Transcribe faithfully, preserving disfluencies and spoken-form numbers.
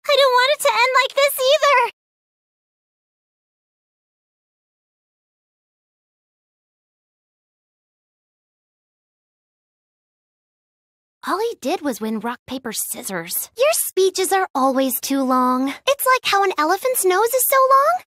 I don't want it to end like this either! All he did was win rock, paper, scissors. Your speeches are always too long. It's like how an elephant's nose is so long,